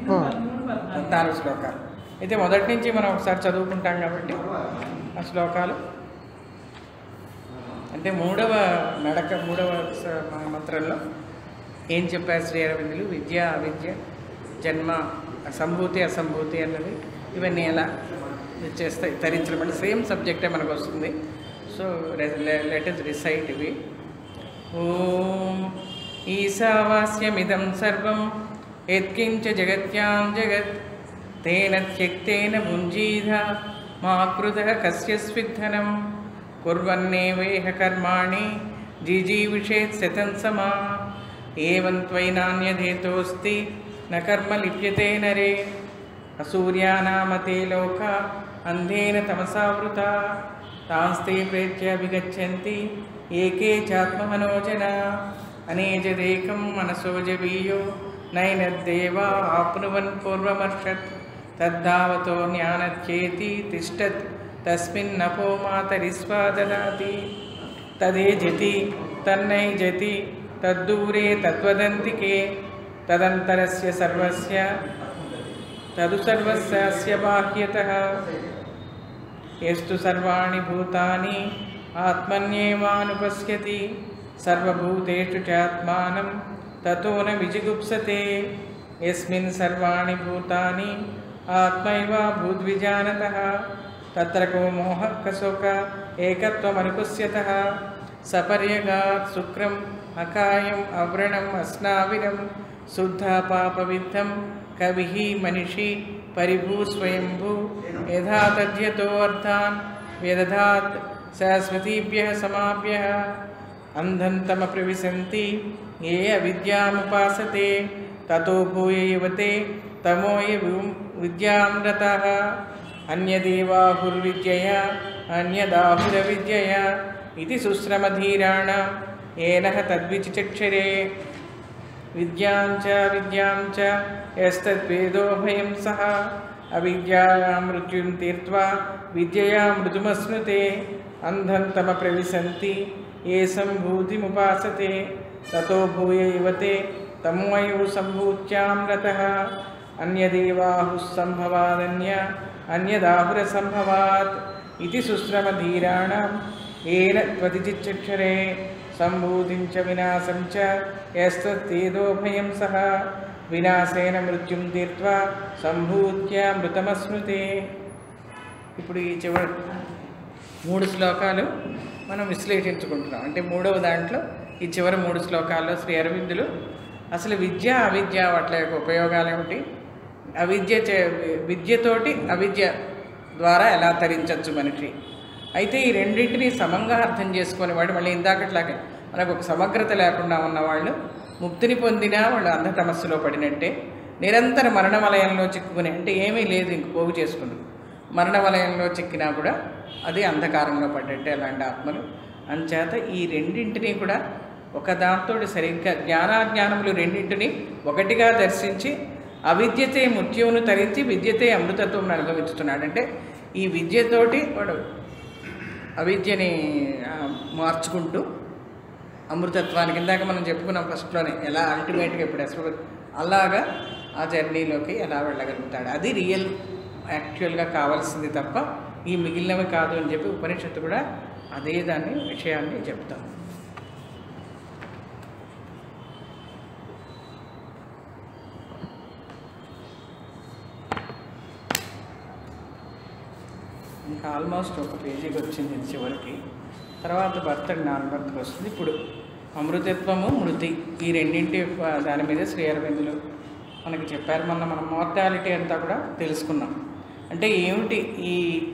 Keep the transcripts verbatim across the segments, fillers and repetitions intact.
పద్నాలుగు శ్లోకాలు అయితే మొదటి నుంచి మనం ఒకసారి చదువుకుంటాం కాబట్టి ఆ శ్లోకాలు అంటే మూడవ నడక మూడవ మంత్రంలో ఏం చెప్పారు శ్రీ అరవిందులు, విద్య అవిద్య, జన్మ సంభూతి అసంభూతి అన్నది ఇవన్నీ ఎలా చేస్తాయి తరించడం అంటే సేమ్ సబ్జెక్టే మనకు వస్తుంది. సో లెట్ us రిసైట్ ఇవి. ఓం ఈశావాస్యమిదం సర్వం యత్కించ జగత్యాం జగత్ తేన త్యక్తేన భుంజీధ మా కృతః కస్య స్విద్ధనం కుర్వన్నేవేహ కర్మాణి జీజీవిషేత్ శతం సమా ఏవం త్వైనాన్యధేతోస్తి న కర్మ లిప్యతే నరే అసూర్యానామతే లోక అంధేన తమసావృత తాంస్తే ప్రేత్య విగచ్చంతి ఏకే చాత్మమనోజన అనేజదేకం మనసోజవీయో నైనద్దేవా ఆప్నువన్ పూర్వమర్షత్ తద్ధావతో జ్ఞానచ్చేతి తిష్టత్ తస్మిన్నపో మాతరిస్వా దదాతి తదేజతి తన్నైజతి తద్దూరే తద్వదంతికే తదంతరస్య సర్వస్య తదు సర్వస్య బాహ్యతః యస్తు సర్వాణి భూతాని ఆత్మన్యేవానుపశ్యతి సర్వభూతేషు చాత్మానం తతో న విజిగుప్సతే యస్మిన్ సర్వాణి భూతాని ఆత్మైవ భూద్విజానతః తత్ర కో మోహః కశోక ఏకత్వమనుపశ్యతః సపర్యగాత్ శుక్రం అకాయం అవ్రణం అస్నావిరం శుద్ధ పాపవిద్ధం కవిః మనిషి పరిభూ స్వయంభూ యథా తద్యతో అర్థాన్ వ్యదధాత్ శాశ్వతీభ్యః సమాభ్యః అంధం తమ ప్రవిశంతి ఏ అవిద్యాముపాసతే తతో భూయ యువతే తమోయ విద్యాం రతః అన్యదేవాహుర్విద్యయా అన్యదాహురవిద్యయా ఇది సుశ్రమధీరాణం ఏనః తద్విచిచక్షరే విద్యాం చ విద్యాం చ యస్తద్వేదో భయం సహ అవిద్యాయా మృత్యుం తీర్త్వా విద్యయా మృదుమశ్నుతే అంధం తమ ప్రవిశంతి ఏ సంభూతిముపాసతే తతో భూయ యువతే తమోయు సంభూత్యాం రతః అన్యదేవాహుః సంభవాదన్య అన్యదాహురసంభవాత్ ఇది సుశ్రమధీరాణం ఏన త్వతిచిచ్చక్షరే సంభూతిం చ వినాశం చ యస్తత్తేదో భయం సహ వినాశేన మృత్యుం తీర్త్వా సంభూత్యా మృతమశ్నుతే. ఇప్పుడు ఈ చివరి మూడు శ్లోకాలు మనం విశ్లేషించుకుంటున్నాం. అంటే మూడవ దాంట్లో ఈ చివరి మూడు శ్లోకాల్లో శ్రీ అరవిందులు అసలు విద్య అవిద్య వాటి యొక్క ఉపయోగాలు ఏమిటి, అవిద్య చే విద్యతోటి అవిద్య ద్వారా ఎలా తరించవచ్చు మనిషి, అయితే ఈ రెండింటినీ సమంగా అర్థం చేసుకునేవాడు మళ్ళీ ఇందాకట్లాగే మనకు ఒక సమగ్రత లేకుండా ఉన్నవాళ్ళు ముక్తిని పొందినా వాళ్ళు అంధతమస్సులో పడినట్టే, నిరంతర మరణ వలయంలో చిక్కుకునే అంటే ఏమీ లేదు ఇంక పోగు చేసుకున్నారు, మరణ వలయంలో చిక్కినా కూడా అది అంధకారంలో పడ్డట్టే అలాంటి ఆత్మలు. అంచేత ఈ రెండింటినీ కూడా ఒక దాంతో సరిగ్గా జ్ఞానాజ్ఞానములు రెండింటినీ ఒకటిగా దర్శించి అవిద్యతే మృత్యువును తరించి విద్యతే అమృతత్వం అనుభవిస్తున్నాడు. అంటే ఈ విద్యతోటి వాడు అవిద్యని మార్చుకుంటూ అమృతత్వానికి ఇందాక మనం చెప్పుకున్నాం ఫస్ట్లోనే ఎలా అల్టిమేట్గా ఇప్పుడు అసలు అలాగా ఆ జర్నీలోకి ఎలా వెళ్ళగలుగుతాడు, అది రియల్ యాక్చువల్గా కావాల్సింది తప్ప ఈ మిగిలినవి కాదు అని చెప్పి ఉపనిషత్తు కూడా అదే దాన్ని విషయాన్ని చెప్తాం. ఇంకా ఆల్మోస్ట్ ఒక పేజీకి వచ్చింది చివరికి, తర్వాత భర్త జ్ఞానభర్తకు వస్తుంది. ఇప్పుడు అమృతత్వము మృతి ఈ రెండింటి దాని మీద శ్రీ అరవిందులు మనకి చెప్పారు. మొన్న మనం మార్టాలిటీ అంతా కూడా తెలుసుకున్నాం. అంటే ఏమిటి ఈ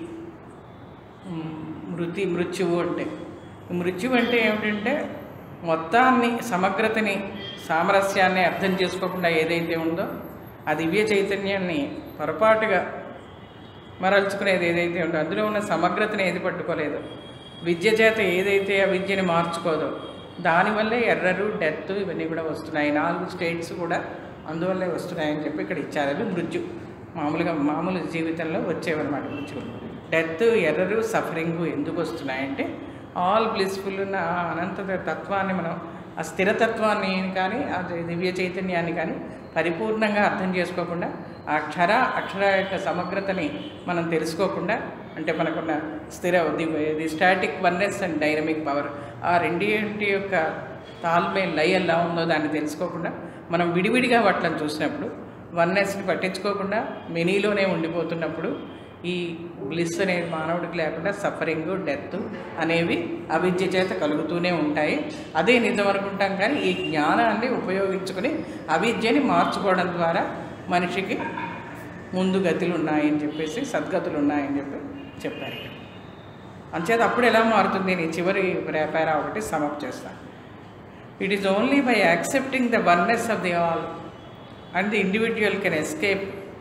మృతి మృత్యువు అంటే, మృత్యువు అంటే ఏమిటంటే మొత్తాన్ని సమగ్రతని సామరస్యాన్ని అర్థం చేసుకోకుండా ఏదైతే ఉందో ఆ దివ్య చైతన్యాన్ని పొరపాటుగా మరల్చుకునేది ఏదైతే ఉందో అందులో ఉన్న సమగ్రతని ఏది పట్టుకోలేదు, విద్య చేత ఏదైతే ఆ విద్యని మార్చుకోదో దానివల్లే ఎర్రరు డెత్ ఇవన్నీ కూడా వస్తున్నాయి. నాలుగు స్టేట్స్ కూడా అందువల్లే వస్తున్నాయని చెప్పి ఇక్కడ ఇచ్చారు. అది మృత్యు మామూలుగా మామూలు జీవితంలో వచ్చేవన్నమాట. మృత్యు డెత్ ఎర్రరు సఫరింగు ఎందుకు వస్తున్నాయంటే ఆల్ బ్లిస్ఫుల్ ఉన్న అనంత తత్వాన్ని మనం ఆ స్థిరతత్వాన్ని కానీ ఆ దివ్య చైతన్యాన్ని కానీ పరిపూర్ణంగా అర్థం చేసుకోకుండా ఆ అక్షర అక్షర యొక్క సమగ్రతని మనం తెలుసుకోకుండా, అంటే మనకున్న స్థిర the the static oneness and dynamic power, ఆ రెండింటి యొక్క తాల్మేల్ లయ ఎలా ఉందో దాన్ని తెలుసుకోకుండా మనం విడివిడిగా వాటిని చూసినప్పుడు, వన్నెస్ని పట్టించుకోకుండా మెనీలోనే ఉండిపోతున్నప్పుడు ఈ బ్లిస్ అనేది మానవుడికి లేకుండా సఫరింగ్, డెత్ అనేవి అవిద్య చేత కలుగుతూనే ఉంటాయి. అదే నిజం అనుకుంటాం, కానీ ఈ జ్ఞానాన్ని ఉపయోగించుకొని అవిద్యని మార్చుకోవడం ద్వారా మనిషికి ముందు గతులు ఉన్నాయని చెప్పేసి, సద్గతులు ఉన్నాయని చెప్పి చెప్పారు ఇక్కడ. అంచేత అప్పుడు ఎలా మారుతుంది? నేను చివరి పేరా ఒకటి సమప్ చేస్తాను. It is only by accepting the oneness of the all and the individual can escape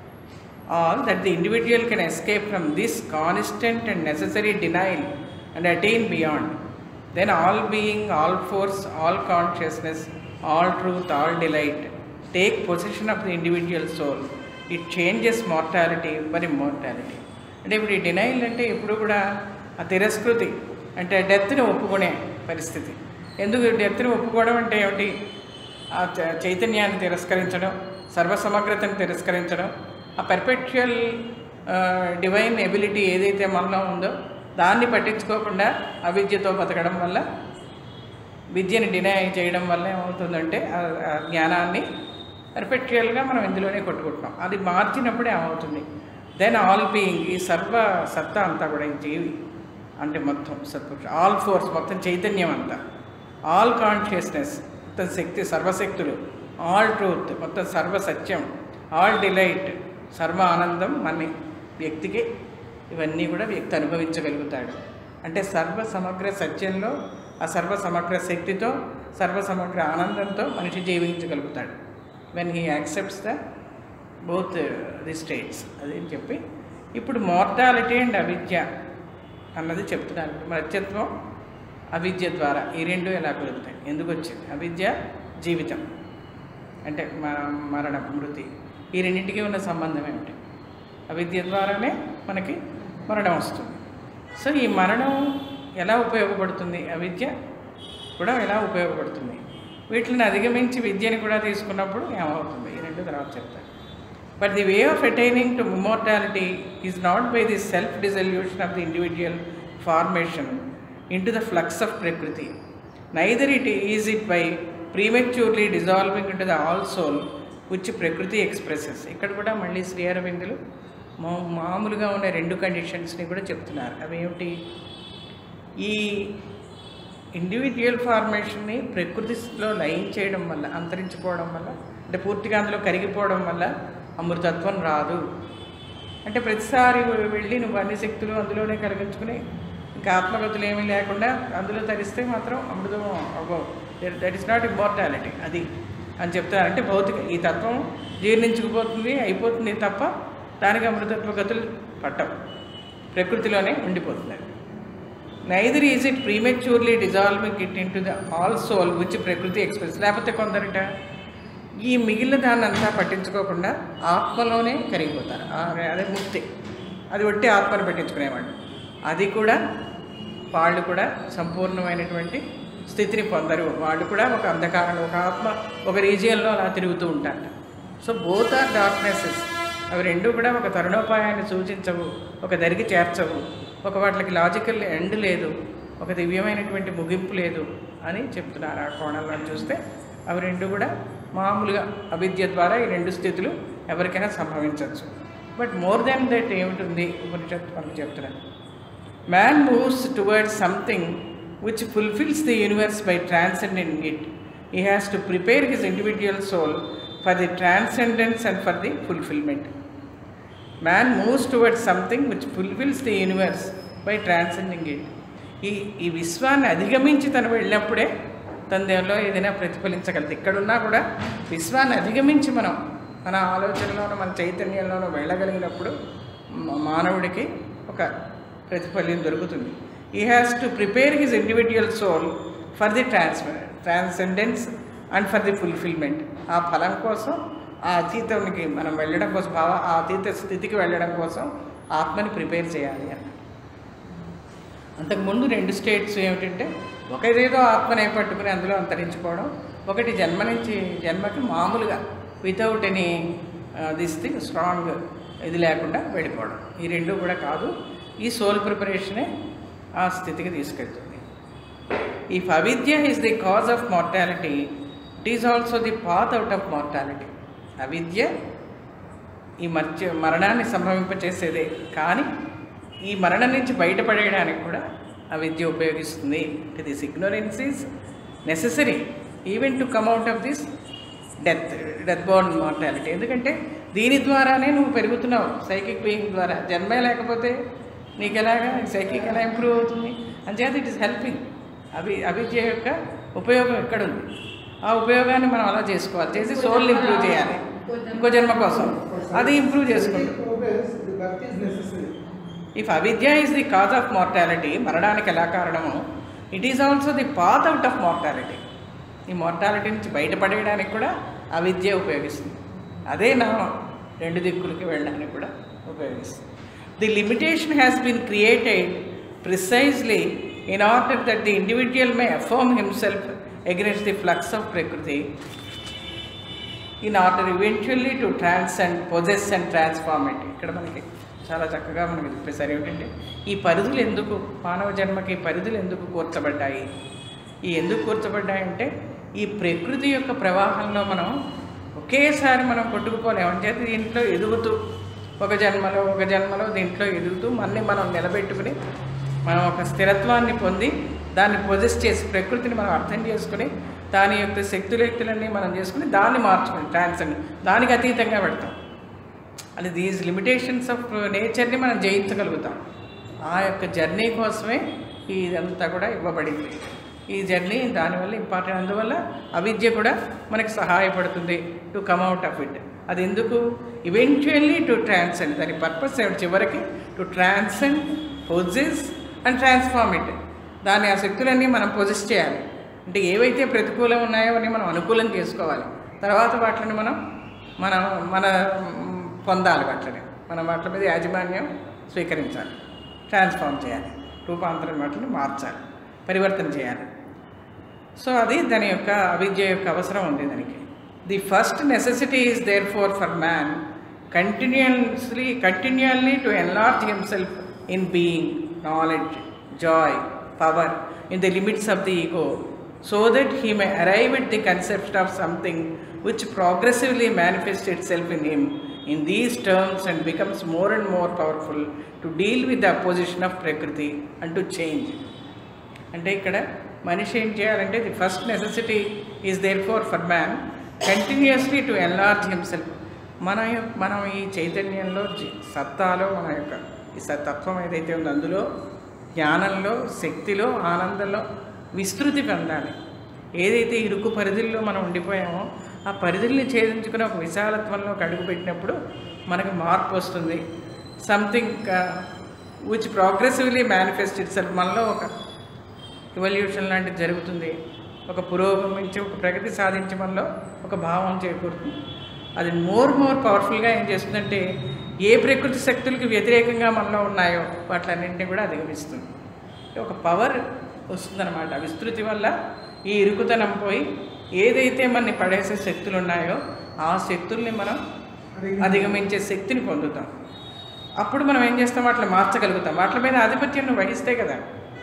all that the individual can escape from this constant and necessary denial and attain beyond. Then all being, all force, all consciousness, all truth, all delight take possession of the individual soul. It changes mortality for immortality. అంటే ఇప్పుడు ఈ denial అంటే ఎప్పుడు కూడా ఆ తిరస్కృతి, అంటే డెత్ని ఒప్పుకునే పరిస్థితి. ఎందుకు డెత్ని ఒప్పుకోవడం అంటే ఏమిటి? ఆ చైతన్యాన్ని తిరస్కరించడం, సర్వసమగ్రతను తిరస్కరించడం, ఆ పెర్పెచువల్ డివైన్ ఎబిలిటీ ఏదైతే మనలో ఉందో దాన్ని పట్టించుకోకుండా అవిద్యతో బతకడం వల్ల, విద్యని డినై చేయడం వల్ల ఏమవుతుందంటే ఆ జ్ఞానాన్ని పెర్పెచువల్గా మనం ఇందులోనే కొట్టుకుంటున్నాం. అది మార్చినప్పుడే ఏమవుతుంది? దెన్ ఆల్ బీయింగ్, ఈ సర్వ సత్తా అంతా కూడా ఈ జీవి అంటే మొత్తం సత్పురుష, ఆల్ ఫోర్స్ మొత్తం చైతన్యం అంతా, ఆల్ కాన్షియస్నెస్ మొత్తం శక్తి, సర్వశక్తులు, ఆల్ ట్రూత్ మొత్తం సర్వసత్యం, ఆల్ డిలైట్ సర్వ ఆనందం మన వ్యక్తికి, ఇవన్నీ కూడా వ్యక్తి అనుభవించగలుగుతాడు. అంటే సర్వ సమగ్ర సత్యంలో, ఆ సర్వ సమగ్ర శక్తితో, సర్వ సమగ్ర ఆనందంతో మనిషి జీవించగలుగుతాడు. When he accepts the both the states. అదేం చెప్పి ఇప్పుడు మార్టాలిటీ అండ్ అవిద్య అన్నది చెప్తున్నాను. మత్యత్వం అవిద్య ద్వారా ఈ రెండు ఎలా కలుగుతాయి? ఎందుకు వచ్చింది? అవిద్య జీవితం అంటే మరణ, మృతి, ఈ రెండింటికి ఉన్న సంబంధం ఏమిటి? అవిద్య ద్వారానే మనకి మరణం వస్తుంది. సో ఈ మరణం ఎలా ఉపయోగపడుతుంది? అవిద్య కూడా ఎలా ఉపయోగపడుతుంది? వీటిని అధిగమించి విద్యని కూడా తీసుకున్నప్పుడు ఏమవుతుంది? ఈ రెండు తర్వాత చెప్తాను. But the way of attaining to immortality is not by the self dissolution of the individual formation into the flux of prakriti, neither it is it by prematurely dissolving into the all soul which prakriti expresses. ఇక్కడ కూడా మళ్ళీ శ్రీ అరవిందులు మా మామూలుగా ఉన్న రెండు కండిషన్స్ని కూడా చెప్తున్నారు. అవి ఏమిటి? ఈ ఇండివిజువల్ ఫార్మేషన్ని ప్రకృతిలో లయం చేయడం వల్ల, అంతరించిపోవడం వల్ల, అంటే పూర్తిగా అందులో కరిగిపోవడం వల్ల అమృతత్వం రాదు. అంటే ప్రతిసారి వెళ్ళి నువ్వు అన్ని శక్తులు అందులోనే కలిగించుకుని ఇంకా ఆత్మగతులు ఏమీ లేకుండా అందులో తరిస్తే మాత్రం అమృతం అవ్వవు. దట్ ఈస్ నాట్ ఇమ్మోర్టాలిటీ అది అని చెప్తారు. అంటే భౌతిక ఈ తత్వం జీర్ణించుకుపోతుంది, అయిపోతుంది తప్ప దానికి అమృతత్వ గతులు పట్టవు, ప్రకృతిలోనే ఉండిపోతుంది. Neither is it prematurely dissolving it into the all soul which prakriti express. లేకపోతే కొందరిట ఈ మిగిలిన దాన్ని అంతా పట్టించుకోకుండా ఆత్మలోనే కరిగిపోతారు. అదే ముక్తి, అది ఒట్టి ఆత్మను పట్టించుకునేవాడు. అది కూడా వాళ్ళు కూడా సంపూర్ణమైనటువంటి స్థితిని పొందరు. వాళ్ళు కూడా ఒక అంధకారంలో, ఒక ఆత్మ ఒక రీజియన్లో అలా తిరుగుతూ ఉంటారు. So both are darknesses. అవి రెండు కూడా ఒక తరుణోపాయాన్ని సూచించవు, ఒక దరికి చేర్చవు, ఒక వాటికి లాజికల్ ఎండ్ లేదు, ఒక దివ్యమైనటువంటి ముగింపు లేదు అని చెప్తున్నారు. ఆ కోణంలో చూస్తే అవి రెండు కూడా మామూలుగా అవిద్య ద్వారా ఈ రెండు స్థితులు ఎవరికైనా సంభవించవచ్చు. బట్ మోర్ దెన్ దట్ ఏమిటి ఉపనిషత్తు మనకు చెప్తున్నారు? Man moves towards something which fulfills the universe by transcending it. He has to prepare his individual soul for the transcendence and for the fulfillment. Man moves towards something which fulfills the universe by transcending it. ఈ ఈ విశ్వాన్ని అధిగమించి తను వెళ్ళినప్పుడే తన దేవులో ఏదైనా ప్రతిఫలించగలదు. ఇక్కడున్నా కూడా విశ్వాన్ని అధిగమించి మనం మన ఆలోచనలోనూ మన చైతన్యంలోనూ వెళ్ళగలిగినప్పుడు మానవుడికి ఒక ప్రతిఫలం దొరుకుతుంది. He has to prepare his individual soul for the transcendence and for the fulfillment. ఆ ఫలం కోసం, ఆ అతీతానికి మనం వెళ్ళడం కోసం, భావ ఆ అతీత స్థితికి వెళ్ళడం కోసం ఆత్మని ప్రిపేర్ చేయాలి అని. అంతకుముందు రెండు స్టేట్స్ ఏమిటంటే, ఒకటేదో ఆత్మనే పట్టుకుని అందులో అంతరించిపోవడం, ఒకటి జన్మ నుంచి జన్మకి మామూలుగా without any this thing strong ఇది లేకుండా వెళ్ళిపోవడం. ఈ రెండు కూడా కాదు. ఈ సోల్ ప్రిపరేషనే ఆ స్థితికి తీసుకెళ్తుంది. If avidya is the cause of mortality, it is also the path out of mortality. అవిద్య ఈ మర్చి మరణాన్ని సంభవింపచేసేదే, కానీ ఈ మరణం నుంచి బయటపడేయడానికి కూడా అవిద్య ఉపయోగిస్తుంది. This ignorance is necessary even to come out of this death death born mortality. ఎందుకంటే దీని ద్వారానే నువ్వు పెరుగుతున్నావు, సైకిక్ బీయింగ్ ద్వారా. జన్మే లేకపోతే నీకు ఎలాగా సైకిక్ ఎలా ఇంప్రూవ్ అవుతుంది? అంచేత ఇట్ ఈస్ హెల్పింగ్. అవి అవిద్య యొక్క ఉపయోగం ఎక్కడుంది? ఆ ఉపయోగాన్ని మనం అలా చేసుకోవాలి, చేసి సోల్ని ఇంప్రూవ్ చేయాలి ఇంకో జన్మ కోసం. అది ఇంప్రూవ్ చేసుకుంటాం. If avidya is the cause of mortality, మరణానికి ఎలా కారణము, it is also the path out of mortality. ఈ మార్టాలిటీ నుంచి బయటపడేయడానికి కూడా అవిద్య ఉపయోగిస్తుంది. అదే నా రెండు దిక్కులకి వెళ్ళడానికి కూడా ఉపయోగిస్తుంది. The limitation has been created precisely in order that the individual may affirm himself against the flux of Prakriti, in order eventually to transcend, possess and transform it. ఇక్కడ మనకి చాలా చక్కగా మనకి చెప్పేసారు ఏమిటంటే ఈ పరిధులు ఎందుకు మానవ జన్మకి పరిధులు ఎందుకు కూర్చబడ్డాయి. ఈ ఎందుకు కూర్చబడ్డాయంటే ఈ ప్రకృతి యొక్క ప్రవాహంలో మనం ఒకేసారి మనం కొట్టుకుపోలేము. అంటే దీంట్లో ఎదుగుతూ ఒక జన్మలో ఒక జన్మలో దీంట్లో ఎదుగుతూ మళ్ళీ మనం నిలబెట్టుకుని మనం ఒక స్థిరత్వాన్ని పొంది దాన్ని పొజెస్ చేసి ప్రకృతిని మనం అర్థం చేసుకుని దాని యొక్క శక్తులెక్తులన్నీ మనం చేసుకుని దాన్ని మార్చుకుని ట్రాన్సెండ్ దానికి అతీతంగా పెడతాం. అది దీస్ లిమిటేషన్స్ ఆఫ్ నేచర్ని మనం జయించగలుగుతాం. ఆ యొక్క జర్నీ కోసమే ఇదంతా కూడా ఇవ్వబడింది. ఈ జర్నీ దానివల్ల ఇంపార్టెంట్. అందువల్ల అవిద్య కూడా మనకి సహాయపడుతుంది to come out of it. అది ఎందుకు? Eventually to transcend. దాని పర్పస్ ఏమిటి? చివరికి to transcend, possess and transform it. దాని ఆ శక్తులన్నీ మనం పొజెస్ చేయాలి. అంటే ఏవైతే ప్రతికూలం ఉన్నాయో అని మనం అనుకూలం చేసుకోవాలి. తర్వాత వాటిని మనం మన మన పొందాలి. వాటిని మనం వాటి మీద యాజమాన్యం స్వీకరించాలి, ట్రాన్స్ఫార్మ్ చేయాలి, రూపాంతరం వాటిని మార్చాలి, పరివర్తన చేయాలి. సో అది దాని యొక్క అవిద్య యొక్క అవసరం ఉంది దానికి. The first necessity is therefore for man continuously continually to enlarge himself in being, knowledge, joy, power in the limits of the ego, so that he may arrive at the concept of something which progressively manifests itself in him in these terms and becomes more and more powerful to deal with the opposition of Prakriti and to change. అంటే ఇక్కడ మనిషి ఏం చేయాలంటే the first necessity is therefore for man continuously to enlarge himself. మన మనం ఈ చైతన్యంలో సత్తాలో మన యొక్క ఈ సతత్వం ఏదైతే ఉందో అందులో జ్ఞానంలో, శక్తిలో, ఆనందంలో విస్తృతి పొందాలి. ఏదైతే ఇరుకు పరిధుల్లో మనం ఉండిపోయామో ఆ పరిధుల్ని ఛేదించుకుని ఒక విశాలత్వంలోకి అడుగుపెట్టినప్పుడు మనకి మార్పు వస్తుంది. Something which progressively manifest itself. మనలో ఒక ఎవల్యూషన్ లాంటిది జరుగుతుంది. ఒక పురోగమించి ఒక ప్రగతి సాధించి మనలో ఒక భావం చేకూరుతుంది. అది మోర్ మోర్ పవర్ఫుల్గా ఏం చేస్తుందంటే ఏ ప్రకృతి శక్తులకి వ్యతిరేకంగా మనలో ఉన్నాయో వాటిలన్నింటినీ కూడా అధిగమిస్తుంది. ఒక పవర్ వస్తుందన్నమాట. విస్తృతి వల్ల ఈ ఇరుకుతనం పోయి ఏదైతే మనని పడేసే శక్తులు ఉన్నాయో ఆ శక్తుల్ని మనం అధిగమించే శక్తిని పొందుతాం. అప్పుడు మనం ఏం చేస్తాం? వాటిని మార్చగలుగుతాం. వాటి మీద ఆధిపత్యం నువ్వు వహిస్తే కదా.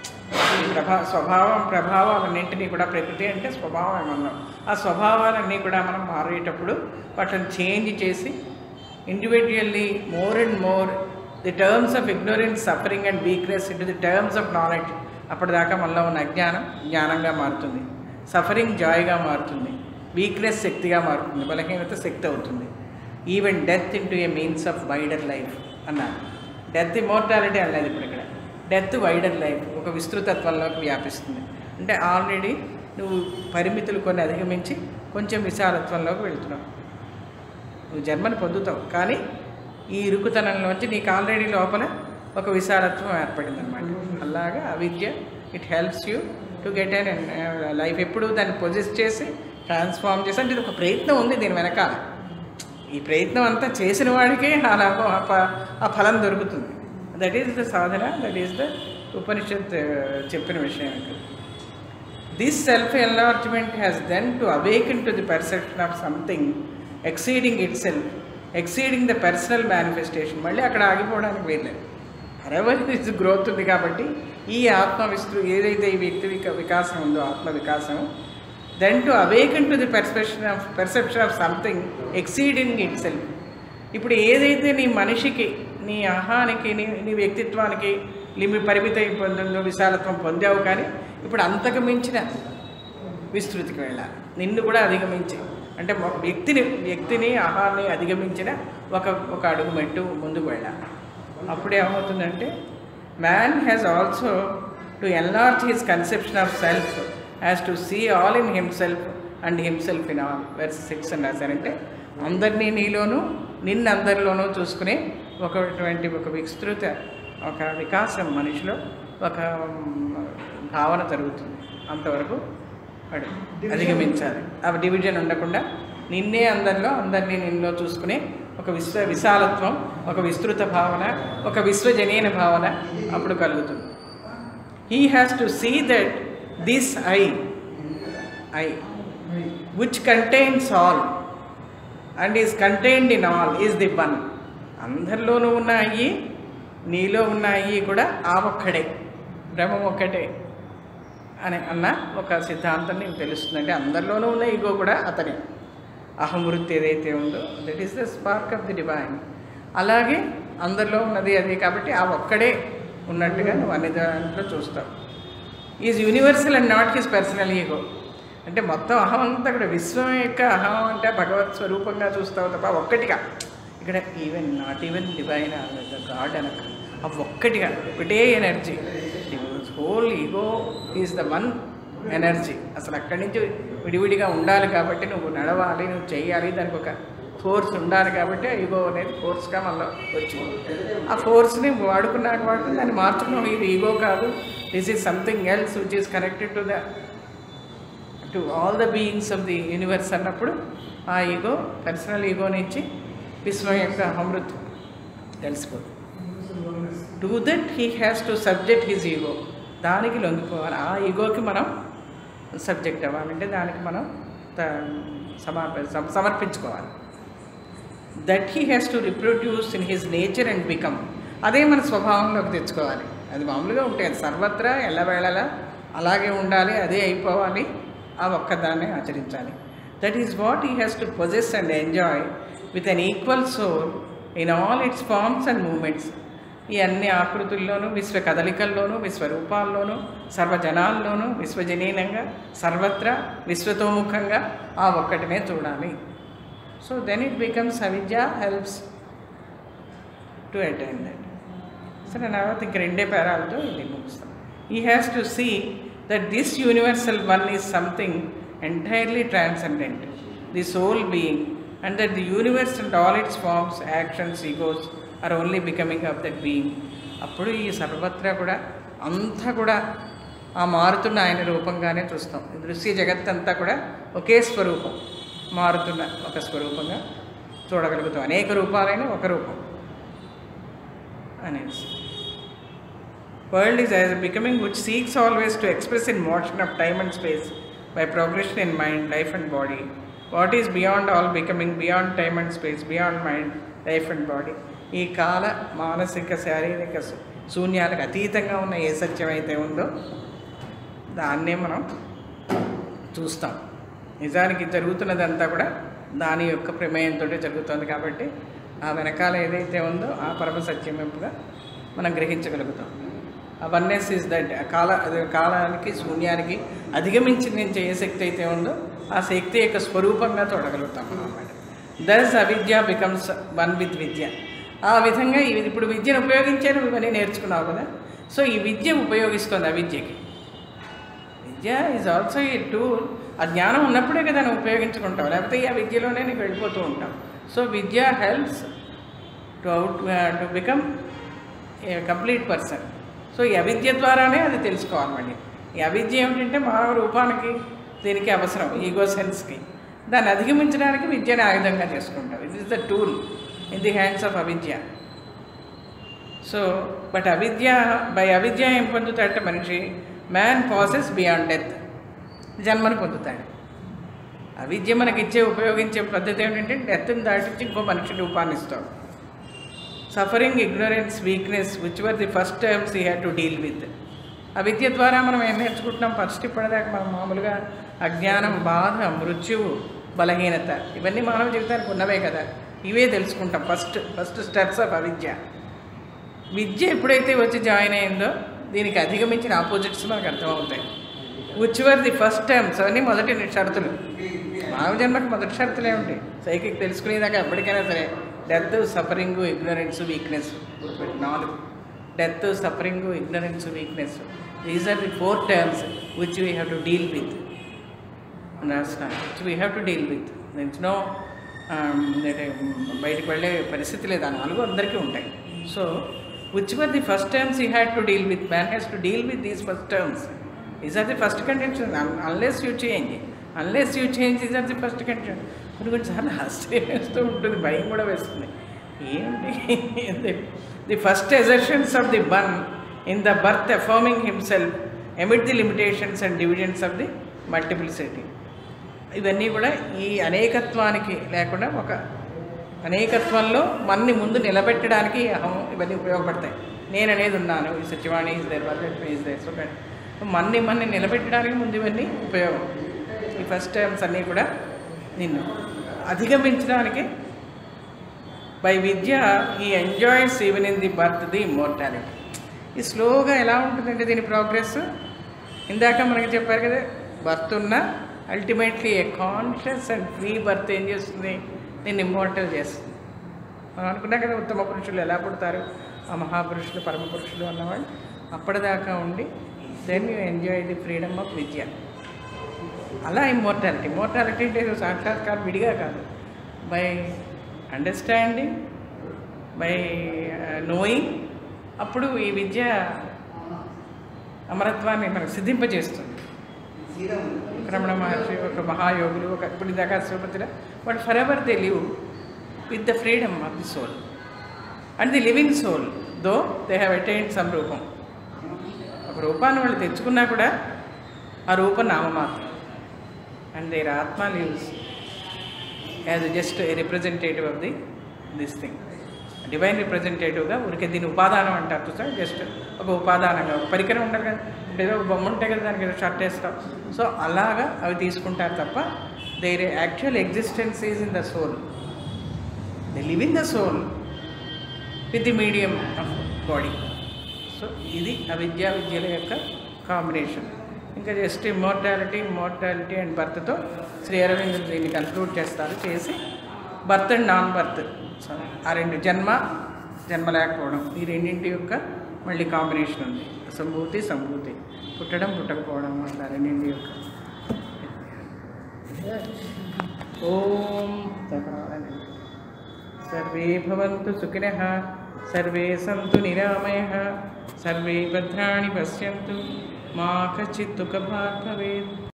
ఈ ప్రభా స్వభావం ప్రభావాలన్నింటినీ కూడా, ప్రకృతి అంటే స్వభావం ఏమన్నా, ఆ స్వభావాలన్నీ కూడా మనం మారేటప్పుడు వాటిని చేంజ్ చేసి individually more and more the terms of ignorance, suffering and weakness into the terms of knowledge. అప్పటిదాకా మనలో ఉన్న అజ్ఞానం జ్ఞానంగా మారుతుంది, సఫరింగ్ జాయ్గా మారుతుంది, వీక్నెస్ శక్తిగా మారుతుంది, బలహీనత శక్తి అవుతుంది. Even death into a means of wider life అన్నారు. డెత్ ఇమోర్టాలిటీ అనేది ఇప్పుడు ఇక్కడ. డెత్ వైడర్ లైఫ్, ఒక విస్తృతత్వంలోకి వ్యాపిస్తుంది. అంటే ఆల్రెడీ నువ్వు పరిమితులు కొన్ని అధిగమించి కొంచెం విశాలత్వంలోకి వెళ్తున్నావు. నువ్వు జన్మని పొందుతావు, కానీ ఈ ఇరుకుతనంలోంచి నీకు ఆల్రెడీ లోపల ఒక విశాలత్వం ఏర్పడింది అనమాట. అలాగా avidya it helps you to get an life. ఎప్పుడు దాన్ని పొజెస్ చేసి ట్రాన్స్ఫార్మ్ చేసి, అంటే ఇది ఒక ప్రయత్నం ఉంది దీని వెనకాల. ఈ ప్రయత్నం అంతా చేసిన వాడికే ఆ లాభం, ఆ ఫలం దొరుకుతుంది. That is the sadhana, that is the Upanishad చెప్పిన విషయం. This self enlargement has then to awaken to the perception of something exceeding itself, exceeding the personal manifestation. మళ్ళీ అక్కడ ఆగిపోవడానికి వీల్లేదు. ఫరెవర్ ఇస్ గ్రోత్ ఉంది కాబట్టి ఈ ఆత్మ విస్తృ ఏదైతే ఈ వ్యక్తి విక వికాసం ఉందో ఆత్మ వికాసం, then to awaken to the perception of perception of something exceeding itself. ఇప్పుడు ఏదైతే నీ మనిషికి, నీ అహానికి, నీ నీ వ్యక్తిత్వానికి లిమి పరిమిత పొందిందో, విశాలత్వం పొందావు, కానీ ఇప్పుడు అంతకు మించిన విస్తృతికి వెళ్ళాలి. నిన్ను కూడా అధిగమించి, అంటే వ్యక్తిని వ్యక్తిని అహాన్ని అధిగమించిన ఒక ఒక అడుగు మెట్టు ముందుకు వెళ్ళాలి. అప్పుడు ఏమవుతుందంటే man has also to enlarge his conception of self has to see all in himself and himself in all. Verse six అని రాశారంటే అందరినీ నీలోనూ నిన్ను అందరిలోనూ చూసుకునే ఒకటువంటి ఒక విస్తృత ఒక వికాసం మనిషిలో ఒక భావన జరుగుతుంది. అంతవరకు వాడు అధిగమించాలి. ఆ డివిజన్ ఉండకుండా నిన్నే అందరిలో అందరినీ నిన్నలో చూసుకునే ఒక విశ్వ విశాలత్వం, ఒక విస్తృత భావన, ఒక విశ్వజనీన భావన అప్పుడు కలుగుతుంది. He has to see that this I I which contains all and is contained in all is the one. అందరిలోనూ ఉన్న అయ్యి, నీలో ఉన్న అయ్యి కూడా ఆ ఒక్కడే, బ్రహ్మం ఒక్కటే అని అన్న ఒక సిద్ధాంతం నీకు తెలుస్తుందంటే అందరిలోనూ ఉన్న ఈగో కూడా అతనే. అహంవృత్తి ఏదైతే ఉందో that is the spark of the divine. అలాగే అందరిలో ఉన్నది అది కాబట్టి ఆ ఒక్కడే ఉన్నట్టుగా నువ్వు అన్ని దాంట్లో చూస్తావు. Is universal and not his personal ego. అంటే మొత్తం అహం అంతా కూడా విశ్వం యొక్క అహం అంటే భగవత్ స్వరూపంగా చూస్తావు తప్ప ఒక్కటిగా, ఇక్కడ even not even divine god అనక ఆ ఒక్కటిగా ఒకటే energy. Whole ego is the one energy. అసలు అక్కడి నుంచి విడివిడిగా ఉండాలి కాబట్టి నువ్వు నడవాలి, నువ్వు చేయాలి, దానికి ఒక ఫోర్స్ ఉండాలి కాబట్టి ఈగో అనేది ఫోర్స్గా మళ్ళీ వచ్చింది. ఆ ఫోర్స్ని వాడుకున్నాక వాడుకుని దాన్ని మార్చుకున్నావు. ఇది ఈగో కాదు, this is something else which is connected to the to all the beings of the universe అన్నప్పుడు ఆ ఈగో పర్సనల్ ఈగో నుంచి విశ్వం యొక్క అమృత్ తెలిసిపోతుంది. To that he has to subject his ego. దానికి లొంగిపోవాలి. ఆ ఈగోకి మనం సబ్జెక్ట్ అవ్వాలంటే దానికి మనం సమర్ప సమర్పించుకోవాలి. That he has to reproduce in his nature and become. అదే మన స్వభావంలోకి తెచ్చుకోవాలి. అది మామూలుగా ఉంటుంది సర్వత్రా ఎల్లవేళలా అలాగే ఉండాలి, అదే అయిపోవాలి, ఆ ఒక్కదాన్ని ఆచరించాలి. That is what he has to possess and enjoy with an equal soul in all its forms and movements. ఈ అన్ని ఆకృతుల్లోనూ, విశ్వ కదలికల్లోనూ, విశ్వరూపాల్లోనూ, సర్వజనాల్లోనూ, విశ్వజనీనంగా, సర్వత్రా విశ్వతోముఖంగా ఆ ఒక్కటినే చూడాలి. So then it becomes avidya helps to attain that. సరే, నా ఇంక రెండే పేరాలతో ఇది ముగిస్తాం. He has to see that this universal one is something entirely transcendent, the soul being, and that the universe and all its forms, actions, egos are only becoming of that being. అప్పుడు ఈ సర్వత్రా కూడా అంతా కూడా ఆ మారుతున్న ఆయన రూపంగానే చూస్తాం. దృశ్య జగత్తంతా కూడా ఒకే స్వరూపం, మారుతున్న ఒక స్వరూపంగా చూడగలుగుతాం. అనేక రూపాలైన ఒక రూపం అనేసి. World is as becoming which seeks always to express in motion of time and space by progression in mind, life and body. What is beyond all becoming, beyond time and space, beyond mind, life and body. ఈ కాల మానసిక శారీరక శూన్యాలకు అతీతంగా ఉన్న ఏ సత్యం అయితే ఉందో దాన్నే మనం చూస్తాం. నిజానికి జరుగుతున్నదంతా కూడా దాని యొక్క ప్రమేయంతో జరుగుతుంది కాబట్టి ఆ వెనకాల ఏదైతే ఉందో ఆ పరమ సత్యం వైపుగా మనం గ్రహించగలుగుతాం. ఆ వన్నెస్ ఈజ్ దట్ కాల కాలానికి శూన్యానికి అధిగమించి నేను ఏ శక్తి అయితే ఉందో ఆ శక్తి యొక్క స్వరూపంగా చూడగలుగుతాం అన్నమాట. దస్ అవిద్య బికమ్స్ వన్ విత్ విద్య. ఆ విధంగా ఇప్పుడు విద్యను ఉపయోగించాను, ఇవన్నీ నేర్చుకున్నావు కదా. సో ఈ విద్య ఉపయోగిస్తుంది అవిద్యకి. Vidya is also a tool. ఆ జ్ఞానం ఉన్నప్పుడే కదా నువ్వు ఉపయోగించుకుంటావు, లేకపోతే ఆ విద్యలోనే నీకు వెళ్ళిపోతూ ఉంటావు. So vidya helps to out to become a complete person. So ఈ అవిద్య ద్వారానే అది తెలుసుకోవాలి. మళ్ళీ ఈ అవిద్య ఏమిటంటే మానవ రూపానికి దీనికి అవసరం, ఈగో సెన్స్కి. దాన్ని అధిగమించడానికి విద్యను ఆయుధంగా చేసుకుంటాం. It is the tool in the hands of avidya. So but avidya by avidya ఏం పొందుతాడంటే మనిషి మ్యాన్ పాసెస్ బియాండ్ డెత్, జన్మను పొందుతాడు. అవిద్య మనకిచ్చే ఉపయోగించే పద్ధతి ఏంటంటే డెత్ని దాటించి ఇంకో మనిషి రూపాన్ని ఇస్తాం. Suffering, ignorance, weakness which were the first terms he had to deal with. అవిద్య ద్వారా మనం ఏం నేర్చుకుంటున్నాం? ఫస్ట్ ఇప్పటిదాకా మనం మామూలుగా అజ్ఞానం, బాధ, మృత్యువు, బలహీనత ఇవన్నీ మానవ జీవితానికి ఉన్నవే కదా. ఇవే తెలుసుకుంటాం ఫస్ట్ ఫస్ట్ స్టెప్స్ ఆఫ్ అవిద్య. విద్య ఎప్పుడైతే వచ్చి జాయిన్ అయిందో దీనికి అధిగమించిన ఆపోజిట్స్ మనకు అర్థమవుతాయి. Which were the first terms అవన్నీ మొదటి షరతులు. మానవ జన్మకి మొదటి షరతులే ఉంటాయి. సైకిక్ తెలుసుకునేదాకా ఎప్పటికైనా సరే డెత్, సఫరింగ్, ఇగ్నరెన్స్, వీక్నెస్ నాలుగు. Death, suffering, ignorance, weakness these are the four terms which we have to deal with. Which we have to deal with. There's no బయటకు వెళ్ళే పరిస్థితి లేదు. ఆ నాలుగు అందరికీ ఉంటాయి. So which were the first terms he had to deal with? Man has to deal with these first terms. These are the first conditions. Unless you change, unless you change, these are the first conditions. కొన్ని కొన్నిసార్లు ఆశ్చర్యం వేస్తూ ఉంటుంది, భయం కూడా వేస్తుంది. ఏంటి the first assertions of the one in the birth affirming himself admit the limitations and divisions of the multiplicity. ఇవన్నీ కూడా ఈ అనేకత్వానికి లేకుండా ఒక అనేకత్వంలో మన్ని ముందు నిలబెట్టడానికి అహం ఇవన్నీ ఉపయోగపడతాయి. నేను అనేది ఉన్నాను, ఈ Satyavani is there, Varalakshmi is there. So మన్ని మన్ని నిలబెట్టడానికి ముందు ఇవన్నీ ఉపయోగం. ఈ ఫస్ట్ టైమ్స్ అన్నీ కూడా నిన్ను అధిగమించడానికి by vidya he enjoys even in the birth the immortality. ఈ స్లోగా ఎలా ఉంటుందంటే దీని ప్రోగ్రెస్ ఇందాక మనకి చెప్పారు కదా, బర్త్ ఉన్న ultimately a conscious and free birth ఏం చేస్తుంది? నేను ఇమ్మోర్టల్ చేస్తుంది. మనం అనుకున్నాం కదా ఉత్తమ పురుషులు ఎలా పుడతారు, ఆ మహాపురుషులు, పరమ పురుషులు అన్నవాళ్ళు అప్పటిదాకా ఉండి then you enjoy the freedom of vidya. అలా ఇమ్మోర్టాలిటీ. ఇమ్మోర్టాలిటీ అంటే సాక్షాత్కారం విడిగా కాదు, బై అండర్స్టాండింగ్, బై నోయింగ్. అప్పుడు ఈ విద్య అమరత్వాన్ని మనకు సిద్ధింపజేస్తుంది. రమణ మహర్షి ఒక మహాయోగులు, ఒక ఇప్పుడు దాకా శివపతిలో but forever they live with the freedom of the soul and the living soul, though they have attained some రూపం. ఒక రూపాన్ని వాళ్ళు తెచ్చుకున్నా కూడా ఆ రూపం నామమాత్రం. And their atma lives as just a representative of the this thing. Divine రిప్రజెంటేటివ్గా ఊరికే దీన్ని ఉపాదానం అంటారు చూసా, జస్ట్ ఒక ఉపాదానంగా ఒక పరికరం ఉండదు కదా, ఏదో ఒక బొమ్మ ఉంటే కదా దానికి ఏదో షర్ట్ వేస్తాం. సో అలాగా అవి తీసుకుంటారు తప్ప their actual existence is in the soul. They live in the soul with the medium of body. So ఇది అవిద్యా విద్యల యొక్క కాంబినేషన్. ఇంకా జస్ట్ ఇమ్మోర్టాలిటీ ఇమ్మోర్టాలిటీ అండ్ బర్త్తో శ్రీ అరవింద్ దీన్ని కన్క్లూడ్ చేస్తారు. చేసి బర్త్ అండ్ నాన్ బర్త్, ఆ రెండు జన్మ జన్మ లేకపోవడం, ఈ రెండింటి యొక్క మళ్ళీ కాంబినేషన్ ఉంది. సంభూతి సంభూతి, పుట్టడం పుట్టకపోవడం, అట్లా రెండింటి యొక్క. ఓం సర్వే భవంతు సుఖినః, సర్వే సంతు నిరామయః, సర్వే భద్రాణి పశ్యంతు, మా కచిత్ దుఃఖభాగ్ భవేత్.